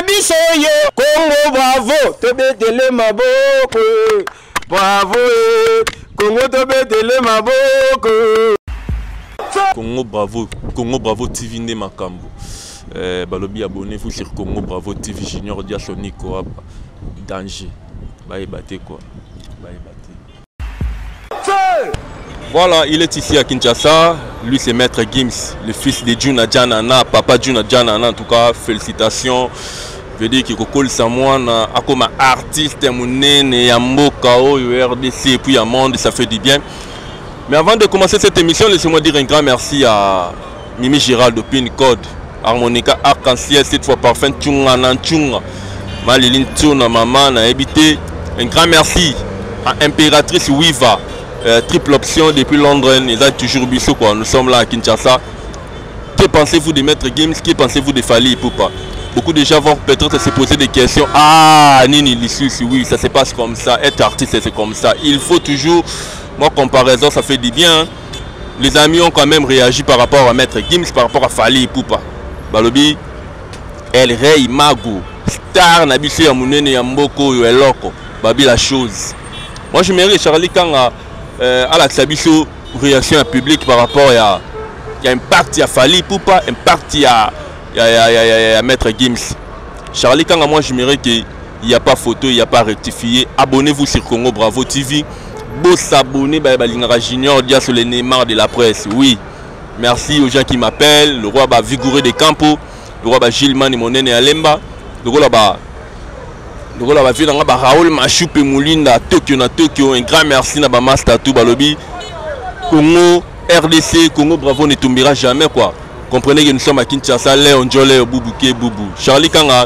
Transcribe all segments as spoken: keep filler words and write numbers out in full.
Nabisoyo, Congo bravo, te betele maboko. Bravo, Congo te betele maboko. Congo bravo, Congo bravo T V ne makambo. Euh, balobi abonnez-vous sur Congo bravo T V Junior Dia Sony Koab. Danger. Bye bate quoi. Bye bate. Voilà, il est ici à Kinshasa. Lui c'est Maître Gims, le fils de Juna Janana, papa Juna Janana. En tout cas, félicitations. Je veux dire que Kokol Samoana a comme artiste monene Yamboka R D C et puis à monde, ça fait du bien. Mais avant de commencer cette émission, laissez-moi dire un grand merci à Mimi Gérald de Pin Code, Harmonica Arc-en-Ciel, cette fois parfum Tchunga Nanchunga, Maliline Tchuna Maman a habité. Un grand merci à Impératrice Wiva, euh, triple option depuis Londres, ils ont toujours bissou quoi. Nous sommes là à Kinshasa. Que pensez-vous de Maître Gims? Que pensez-vous de Fally Ipupa? Beaucoup de gens vont peut-être se poser des questions. Ah, Nini Lissus, oui, ça se passe comme ça. Être artiste, c'est comme ça. Il faut toujours. Moi, comparaison, ça fait du bien. Les amis ont quand même réagi par rapport à Maître Gims, par rapport à Fally Ipupa. Balobi, El Rey Mago, Star Nabissé Yamounene Yamboko Eloko, Babi la chose. Moi, je mérite Charlie quand à euh, la Sabiso réaction publique par rapport à. Il y a impact, il y a Fally Ipupa, impact, il y a, il y a, il y a, il y a, il y a Maître Gims. Charlie quand moi, je mérite qu'il n'y a pas photo, il n'y a pas rectifié. Abonnez-vous sur Congo Bravo T V. Beau s'abonner, bah, bah, Junior, dia sur les Neymar de la presse. Oui, merci aux gens qui m'appellent. Le roi bah, Vigouré de Campo, le roi bah, Gilman et Monene Alemba, le roi bah, le roi bah, bah, Raoul Machoupe Moulinda, Tokyo na Tokyo. Un grand merci na bah, Mastatou Balobi. Congo, R D C, Congo Bravo ne tombera jamais quoi. Comprenez que nous sommes à Kinshasa, Léon Jolé, Boubouké, Boubou. Charlie Kanga,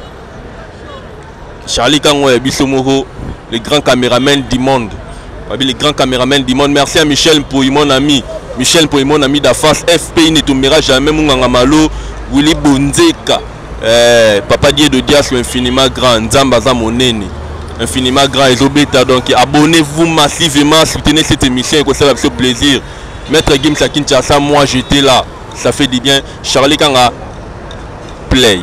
Charlie Kanga, Bissomoro, le grand caméraman du monde. Les grands caméramans du monde. Merci à Michel pour mon ami. Michel pour mon ami d'Afas. F P I ne tombera jamais. Munganga Malo. Willy Bonzeka. Eh, Papa Dieu de Dias, infiniment grand. Nzambaza Monene. Infiniment grand. Ezobeta. Donc abonnez-vous massivement. Soutenez cette émission. Et ça va faire plaisir. Maître Gims à Kinshasa. Moi j'étais là. Ça fait du bien. Charlie Kanga. Play.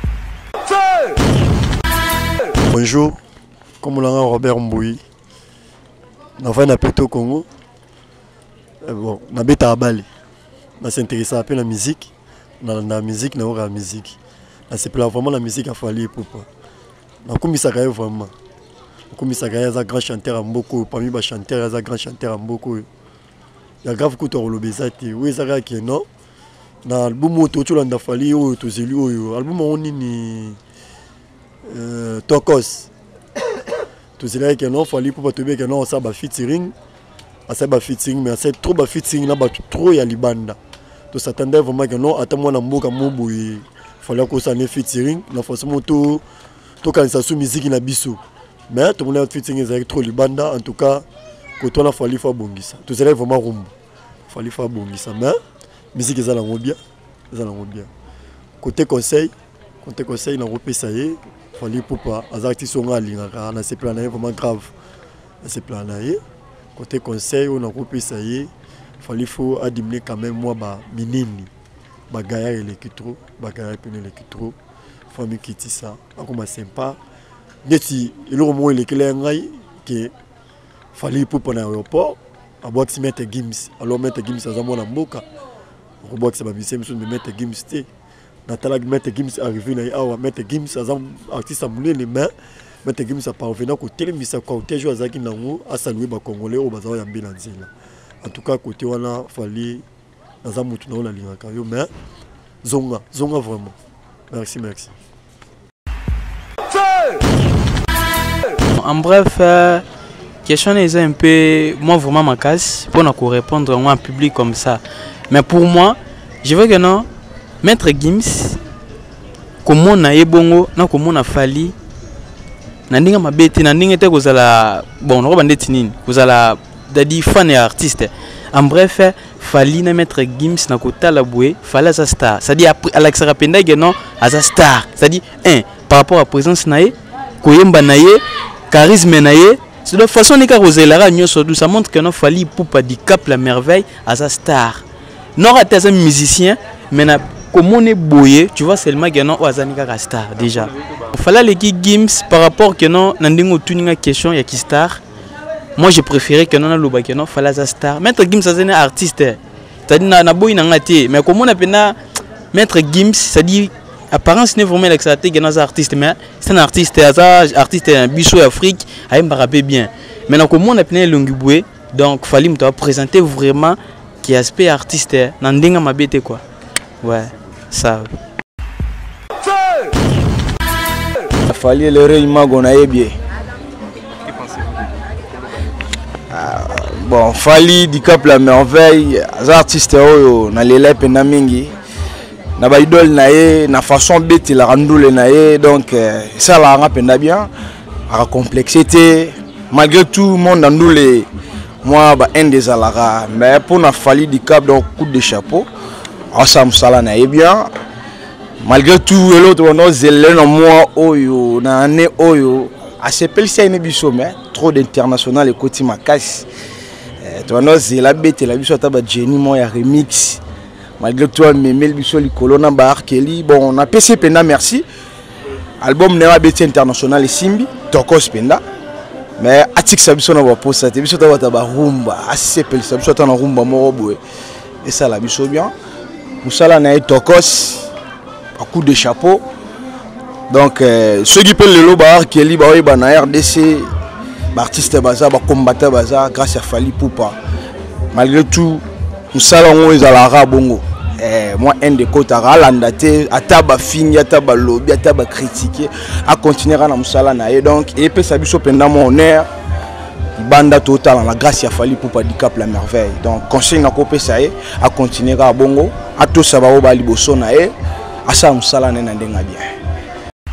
Bonjour. Comme l'a Robert Mbouy. Nous avons un au Congo. Bon, nous avons à Bali. Nous s'intéressons un peu à la musique. Dans la musique, nous avons la musique. C'est vraiment la musique à Fally Ipupa. Nous avons commencé vraiment. Nous avons commencé à un grand chanteur à Mboko. Parmi les chanteurs, il y a un grand chanteur à Mboko. Il y a grave coup de Rolobezati. Oui, c'est vrai que non. Dans l'album où tu as Fally, tu as l'album où tu as Tokos. Tout cela que non, Fally Ipupa te que non, ça va featuring, ça va featuring, mais c'est trop de featuring là, trop ya libanda. Tu s'attendais vraiment que non, attends moi na mboka mobo, il fallait que ça ne featuring, non forcément tout, tout quand ça sous musique na biso. Mais tout le monde featuring c'est trop libanda, en tout cas, quand on a Fally fa bongisa. Tout cela vraiment rumbo, Fally fa bongisa, mais musique ça la bien, ça la bien. Côté conseil, côté conseil na repé ça y est. Fally Ipupa, les artistes sont allés dans ces plans vraiment grave. Dans ces plans côté conseil, on a coupé ça y est. Il faut admirer quand même moi, bah, minini. Bagaya et l'équitro, bagaya et l'équitro. Famille qui dit ça, comme sympa. Neti, il au moins les clés que Fally Ipupa dans l'aéroport. À boire que mettre Gims, alors mettre Gims à Zamona Mboka. On boit que ça va bien, mais mettre Gims. Nathalie Maître Gims arrivé là, ah Maître Gims, artiste à mouler les mains, Maître Gims a parvenu à côté, mais ça côté jouer à Zaki Nango, à saluer les Congolais au bazar Yambi Nanzila. En tout cas, côté on a fallu dans un mouton dans la ligne, mais Zonga, Zonga vraiment. Merci, merci. En bref, euh, question est un peu, moi vraiment ma casse pour nous répondre en public comme ça. Mais pour moi, je veux que non. Maître Gims, comment on a ebongo, na comment on a Fally, na ndinga mabeti, na ndinga te kozala bon, on va dire tinine, kozala dadi fan et artiste. En bref, Fally na Maître Gims na kota la boué, Fally sa star. Ça dit Alex Rapenda que non, à sa star. Ça dit un par rapport à présence naé, koyemba naé, charisme naé. De toute façon, les cas kozela nyoso ça montre que non Fally Ipupa di cap la merveille à sa star. Non raté un musicien, mais na comment on est boyé, tu vois seulement que non, Oazanika star déjà. Il fallait les Gims par rapport que non, Nandingo Tuninga question, il y a qui star. Moi je préférais que non, Loba que non, fallait la star. Maître Gims, c'est un artiste. C'est-à-dire, na boy n'angati, mais comment on appelle Maître Gims, c'est-à-dire, apparence n'est vraiment l'exacté que non, c'est artiste, mais c'est un artiste, un artiste, un bichot Afrique, il m'a rappelé bien. Maintenant, comment on appelle Longiboué, donc fallait me présenter vraiment qui aspect artiste, Nandinga ma bête quoi. Ouais, ça. Il fallait le réunion qu'on a bien. Bon, fallait du cap la merveille, les artistes on a les lèvres na mingi, na ba idole nae, na façon bête la randoule nae, donc ça la rappelle bien, à complexité, malgré tout le monde dans nous les, moi bah un des alara, mais pour na fallait du cap donc coup de chapeau. Ensemble ça nae bien malgré tout l'autre on a zélé dans moi oyo na année oyo à ce pel c'est une biso mais trop d'international et côté ma casse tu on a zélé bête la biso taba Jenny moi ya remix malgré tout mais mel biso li colonna bar Kelly bon on a P C Penda merci album ne bête international et Simbi Tokos Penda mais atik sa biso na ba posta te biso taba taba rumba à ce pel sa biso tana rumba moro boy et ça la biso bien Moussala na Tokos à coup de chapeau. Donc euh, ceux qui peuvent le lobar qui est libre na R D C, artiste baza, combattant baza grâce à Fally Poupa. Malgré tout, Moussala on est à la bongo. Eh, moi un des côtés à l'andaté, à taba fini, à taba lobby, à taba critiquer, à continuer à Moussala na donc et puis ça biso pendant mon air. Banda total la grâce à Fally Poupa du cap la merveille. Donc conseil na copé ça à continuer à bongo, à tout ça va au bali bosso na e, à ça musala na ndenga bien.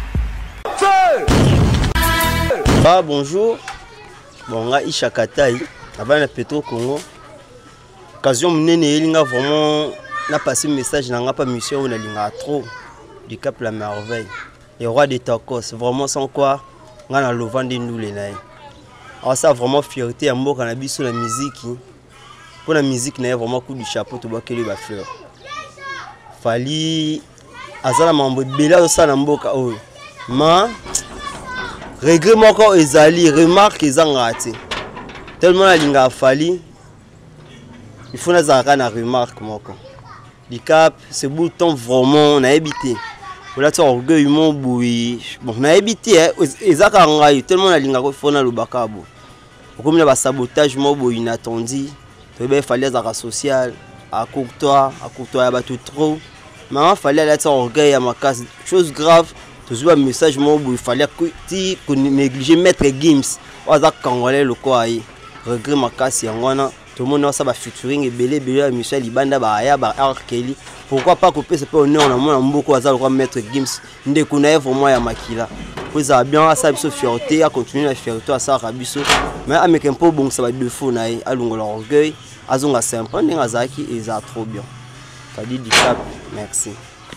Ah bonjour. Bon nga Isha Katai, avant la Petro Congo. Occasion menene elinga vraiment na passé message na nga pas mission na linga trop du cap la merveille. Les rois de Tokos, vraiment sans quoi nga na lovande nous les naï. Alors ça vraiment fierté à moi quand on a vu sur la musique. Pour la musique, n'a vraiment coup du chapeau tout bas que les fleurs. Fallait azala mambo bela ça na mboka oh. Ma regret moi quand ezali remarque ezangate. Tellement la linga fallait il faut nazaka na remarque moi quoi. Du cap ce bouton vraiment on a habité. Voilà ça orgueil mon boui. Bon on a habité ezaka ngai tellement la linga ko fona le bakabo. Comme le sabotage mon boui inattendu. Il fallait à social, à courtois, à courtois, à tout trop. Mais il fallait être orgueil à ma case. Chose grave, toujours un message mon boui. Il fallait que négliger Maître Gims. On a congolais le quoi. Regret ma case, il y a tout le monde a ça featuring et belé belé Michel Ibanda Bahaya Bar Kelly. Pourquoi pas couper ce peu honneur on a beaucoup à ça le Maître Gims. Ne connaît vraiment ya makila. Vous avez bien ça biso fierté à continuer la fierté à ça rabiso. Mais avec un peu bon ça va de fou naï à l'ongle orgueil. Azonga sympa n'engazaki et ça trop bien. Ça dit du cap. Merci.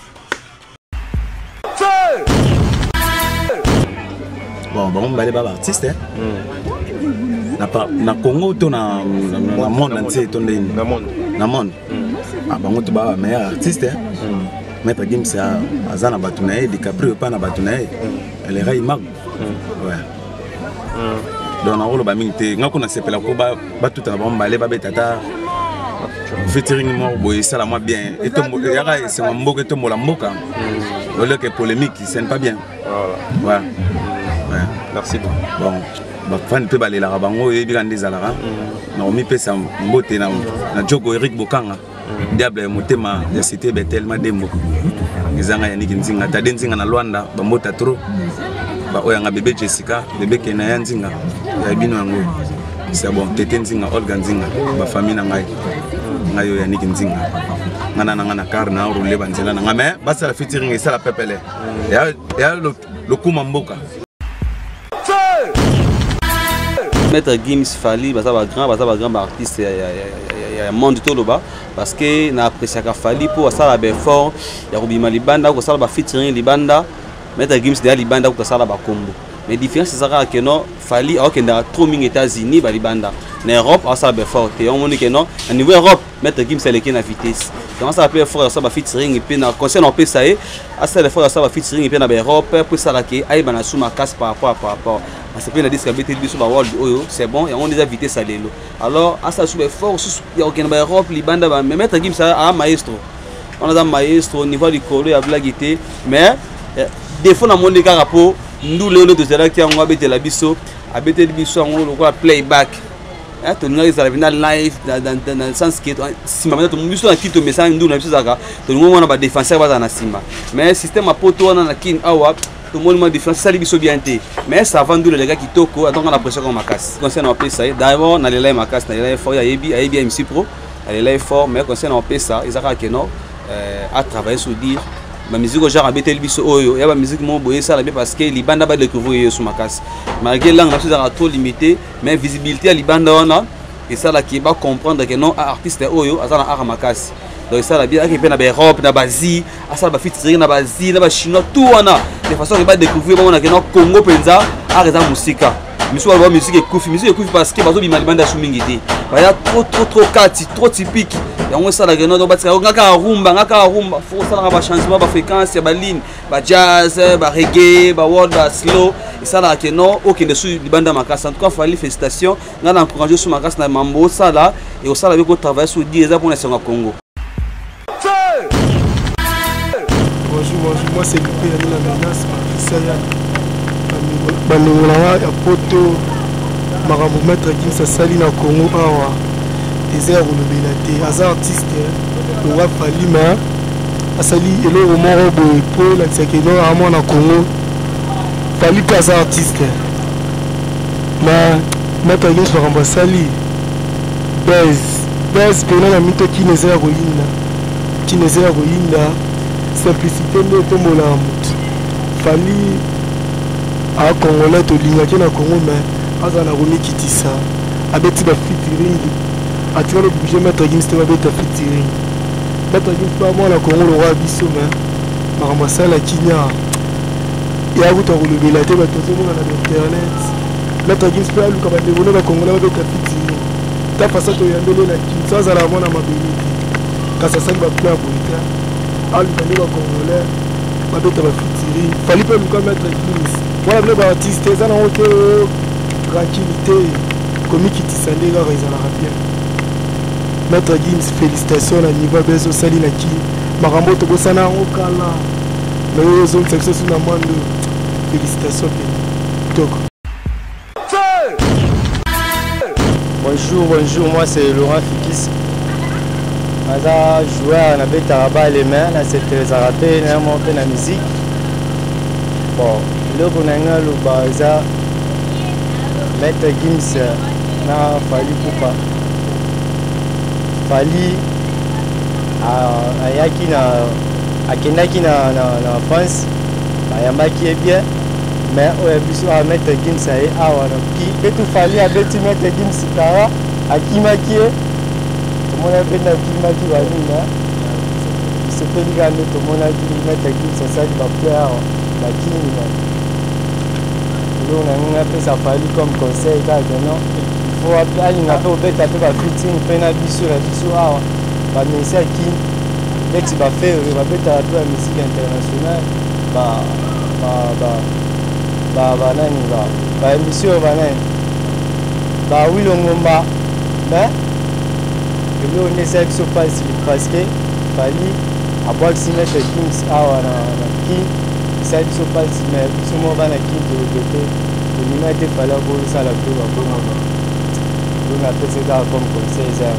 Bon bon on va aller baba artiste hein. Na pa na Congo to na na monde entier to ndeni. Na monde. Na monde. Ah bango to baba meilleur artiste hein. Maître Gims a azana batunae DiCaprio pas na batunae. Elle est raï mag. Ouais. Donc on a rôle ba mingte ngako na sepela ko ba ba tout na ba mbale ba betata featuring mo boy ça la moi bien et to yaka c'est mon mboka to mola mboka le le que polémique c'est pas bien voilà ouais ouais merci beaucoup bon ba fan pe balela bango e bikande zalara na omi pesa mbote na na Jogo Eric Bokanga diable motema ya cité betelma dembo ngizanga ya niki nzinga ta denzinga na Luanda ba mota trop ba oyanga bébé Jessica bébé Kena ya nzinga ya bino yango c'est bon tete nzinga Olga nzinga ba famille na ngai ngayo ya niki nzinga ngana na ngana karna rouler banzela na ngame basa la featuring et ça la pepele ya ya le le kuma mboka Maître Gims Fally basa ba grand basa ba grand artiste ya ya ya monde tout là-bas parce que na apprécié ka Fally pour ça la be fort ya kobima libanda ko ça ba featuring libanda Maître Gims derrière libanda ko ça la ba combo mais différence ezaka que non fali akenda trop mingi États-Unis ba libanda na Europe ça be fort et on moni que non à niveau Europe mettre Gims seleki na vitesse donc ça peut fort ça ba featuring et puis na concert on peut ça et ça le fort ça ba featuring et puis na Europe pour ça là que ay bana suma casse par rapport par rapport parce que na disque abité biso ba world oyo c'est bon et on déjà vitesse à lelo alors ça sous fort il y a aucun ba Europe libanda ba mettre Gims à maestro on a un maestro au niveau du colo ya blaguité mais des fois na monde ka rapport nous les autres là qui ont abité la biso abité biso on le playback hein to nous ça vient live dans dans le sens que si maintenant tout biso na kito message nous na biso zaka to nous on a ba défenseur ba na sima mais système a poto on na kin awa tout le monde défense ça biso bien té mais ça vend les gars qui toko donc on a pression comme makas concernant on ça d'abord na les live makas na les fort ya yebi yebi M C Pro les live fort mais concernant on ça ils a que non à travailler sur dire ma musique genre abité biso oyo ya ba musique mo boye ça là parce que libanda ba découvrir sur makas malgré langue na trop limité mais visibilité à libanda on et ça là qui va comprendre que non artiste oyo azana art makas donc ça là bien que na ba Europe na Asie ça ba featuring na ba Asie na ba chinois tout on a de façon que va découvrir on a que non Congo penza art za musika musique ba musique ekufi musique ekufi parce que bazo bima libanda sou mingi te ba ya trop trop trop kati trop typique yango ça la geno do batika ngaka rumba ngaka rumba faut ça la ba changement ba fréquence ya ba ligne ba jazz ba reggae ba world ba slow et ça la que non aucun de sous libanda makasa en tout cas fallait félicitations ngana encourager sur makasa na mambo ça là et au ça la ko travailler sur dix ans pour national Congo. Bonjour bonjour moi c'est Lupé la menace ça ya banongola ya poto makambo maître Gims sali na Congo awa désert ou le belate aza artiste le roi Falima asali eloko moko boye po lakisa keno amo na Congo fali pe aza artiste na maître Gims makambo asali buzz buzz pena na mito kini eza ya koyinda kini eza ya koyinda simplicité nde etombola ya motu fali a Congolais tolingaki na Congo mais aza na komikitisa abeti ba featuring atika le budget maître Gims te babeta featuring maître Gims pa mwana Congo le roi biso mais makambo asala kinya ya kuta kolobela te bato ozomona na internet maître Gims pe aluka bandeko na Congolais babeta featuring ta façon toyambele na Kinshasa azala mwana mabele te kasi asali baplan boye te aluka nde Congolais babeta ba featuring fali pe luka maître Gims voilà le artiste eza na ote tranquillité komikitisa nde kaka ezalaka bien maître Gims félicitations na niveau bezo sali na ki makambo tokosana yango kala na oyo ozongisa biso su na mwando félicitations pe toko. Bonjour bonjour moi c'est Laurent Fikis aza joueur na betaka ba les mains na cette zarape na mo pe na musique bon eloko na nga loba eza maître Gims na Fally Ipupa Fally ayaki na akendaki na, na, na France bayambaki ye bien mais oyo biso a maître Gims aye awa na ki mpe tu Fally abeti maître Gims kara akimaki ye tomona mpe na akimaki banina bisepeli kaka nde tomonaki maître Gims asali baple awa bakinina on a fait ça Fally comme conseil car non il faut aller na peu bête peu ba fitting pe na biso la biso awa ba ministère qui dès que va faire va bête à la musique internationale ba ba ba ba ba nani ba ba émission ba nani ba Willow Ngomba mais le on essaie de se passer parce que Fally a boire si mettre Gims awa na qui ça dit so pas si mais biso mo bana ki de côté de l'unité fallait pour ça la plus bon moment on a fait ça comme conseil ça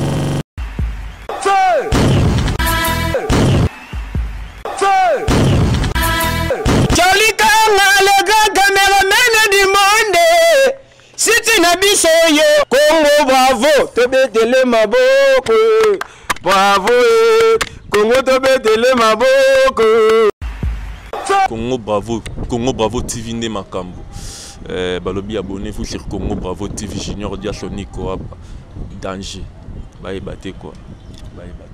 Charlie Kanga le grand caméraman du monde si tu n'as biso yo Congo bravo te betele maboko bravo Congo te betele maboko Congo Bravo, Congo Bravo T V Nde Makambo. Euh, balobi abonnez-vous sur Congo Bravo T V Junior Dia Sonico Danger. Bye bate quoi. Bye bate.